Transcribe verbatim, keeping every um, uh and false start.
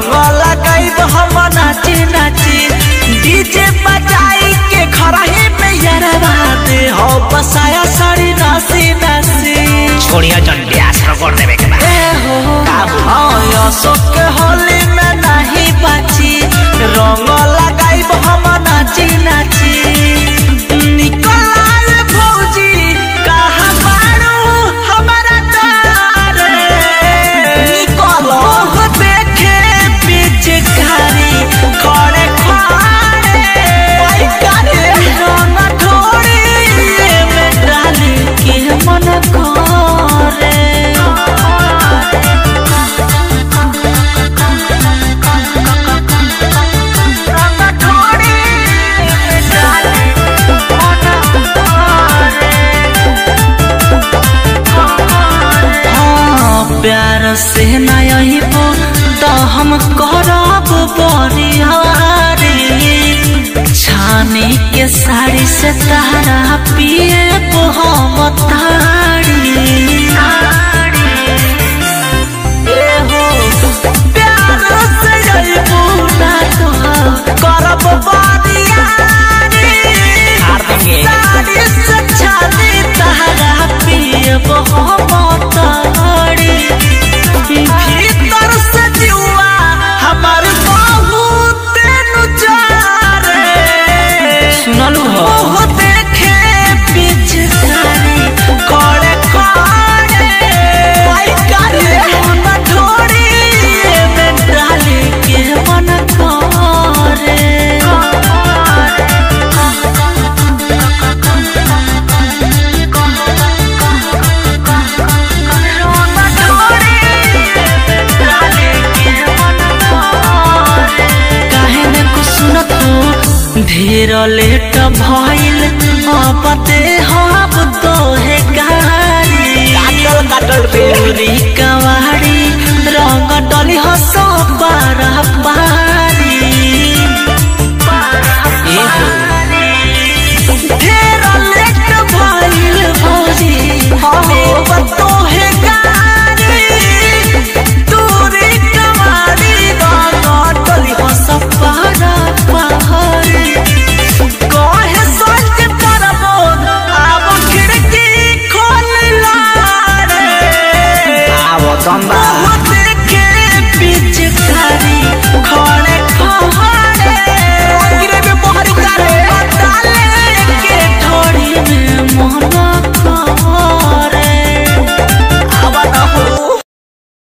रंग लगाइब हम नाची नाची डीजे बजाई के खराही में यारवा दे हो बसाया साड़ी नासी नासी छोड़िया जंडियास रगड़ देवे के बा ए हो हां अशोक के होली में नहीं बाची रंग लगाइब हम नाची नाची निकल भौजी कहां बारू हमारा तारे निकल हो देखे पीछे खारी खड़े खड़े ओई करे रंग थोड़ी में डाली के मन करे प्यार से नयबो तो हम करब बरियारी छानी के साड़ी से तारा पिए हम ताड़ी प्यार से नयबो ना तो करब बरियारी साड़ी से छानी तारा पिए हम ताड़ी भीतर से जुआ हमार बहुत नुचारे सुनलू हो वो देखे पीछे सारी कोड़े कोड़े आई करे मन थोड़ी में डाले के मन करे ढेर लेट भइल अब ते हम तो है गाड़ी काटल काटल पूरी कवाड़ी रंग डली हस